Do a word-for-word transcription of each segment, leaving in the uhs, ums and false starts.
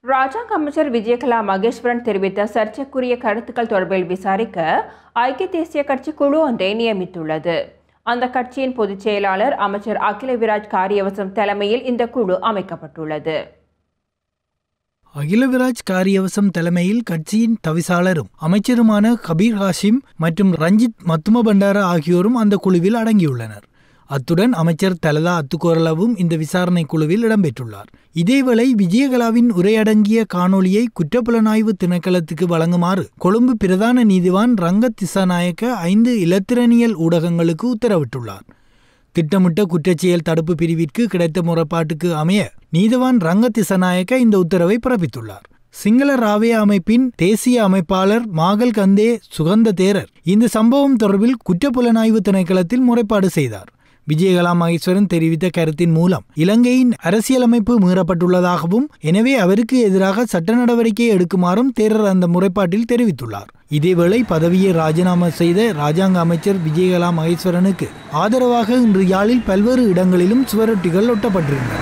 ராஜாங்க அமைச்சர் விஜயகலா மகேஸ்வரன் தெரிவித்த சர்ச்சைக்குரிய கருத்துக்கள் தொடர்பில் விசாரிக்க ஐக்கிய தேசிய கட்சி குழு ஒன்றை நியமித்துள்ளது. அந்த கட்சியின் பொதுச் செயலாளர் அமைச்சர் அகில விராஜ் காரியவசம் தலைமையில் இந்த குழு அமைக்கப்பட்டுள்ளது. அகில விராஜ் காரியவசம் தலைமையில் கட்சியின் தவிசாளரும் அமைச்சருமான கபீர் ஹாஷிம் மற்றும் ரஞ்சித் மத்தும பண்டார ஆகியோரும் அந்த குழுவில் அடங்கியுள்ளனர். அத்துடன் அமைச்சர் தலதா அத்துக்கோரளவும் இந்த விசாரணை குழுவில் இடம்பெற்றுள்ளார். இதேவேளை விஜயகலாவின் உரையடங்கிய காணொலியை குற்றப்புலனாய்வு திணைக்களத்துக்கு வழங்குமாறு கொழும்பு பிரதான நீதிவான் ரங்கத் திசாநாயக்க ஐந்து இலத்திரனியல் ஊடகங்களுக்கு உத்தரவிட்டுள்ளார். திட்டமிட்ட குற்றச்செயல் தடுப்பு பிரிவிற்கு கிடைத்த முறைப்பாட்டுக்கு அமைய நீதிவான் ரங்கத் திசாநாயக்க இந்த உத்தரவை பிறப்பித்துள்ளார். சிங்கள ராவே அமைப்பின் தேசிய அமைப்பாளர் மாகல் கந்தே சுகந்த தேரர் இந்த சம்பவம் தொடர்பில் குற்றப்புலனாய்வு திணைக்களத்தில் முறைப்பாடு செய்தார். விஜயகலா மகேஸ்வரன் தெரிவித்த கருத்தின் மூலம் இலங்கையின் அரசியலமைப்பு மீறப்பட்டுள்ளதாகவும் எனவே அவருக்கு எதிராக சட்ட நடவடிக்கை எடுக்குமாறும் தேரர் அந்த முறைப்பாட்டில் தெரிவித்துள்ளார். இதேவேளை பதவியை ராஜினாமா செய்த ராஜாங்க அமைச்சர் விஜயகலா மகேஸ்வரனுக்கு ஆதரவாக இன்று யாழில் பல்வேறு இடங்களிலும் சுவரொட்டிகள் ஒட்டப்பட்டிருந்தன.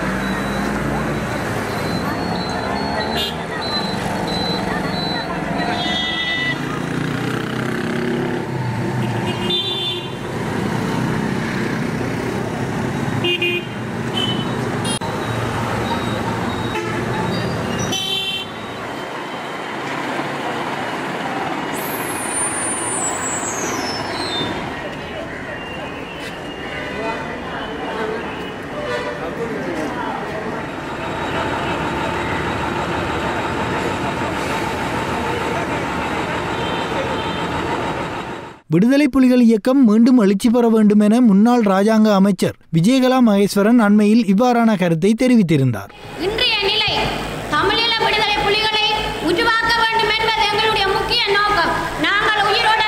விடுதலை புலிகள் இயக்கம் மீண்டும் எழுச்சி பெற வேண்டும் என முன்னாள் ராஜாங்க அமைச்சர் விஜயகலா மகேஸ்வரன் அண்மையில் இவ்வாறான கருத்தை தெரிவித்திருந்தார். இன்றைய நிலை தமிழீழ விடுதலை புலிகளை உருவாக்க வேண்டும் என்பது எங்களுடைய முக்கிய நோக்கம். நாங்கள் உயிரோட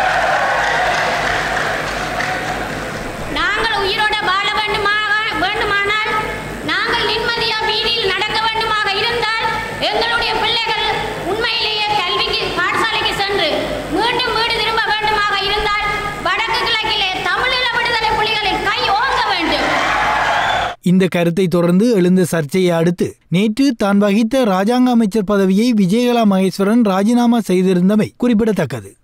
நாங்கள் உயிரோட வாழ வேண்டுமாக வேண்டுமானால் நாங்கள் நிம்மதியாக வீதியில் நடக்க வேண்டுமாக இருந்தால் எங்களுடைய பிள்ளைகள் உண்மையிலேயே கல்விக்கு பாடசாலைக்கு சென்று மீண்டும் வீடு திரும்ப வேண்டுமாக இருந்தால் வடக்கு கிழக்கிலே தமிழீழ விடுதலை புலிகளின் கை ஓங்க வேண்டும். இந்த கருத்தை தொடர்ந்து எழுந்த சர்ச்சையை அடுத்து நேற்று தான் வகித்த ராஜாங்க அமைச்சர் பதவியை விஜயகலா மகேஸ்வரன் ராஜினாமா செய்திருந்தமை குறிப்பிடத்தக்கது.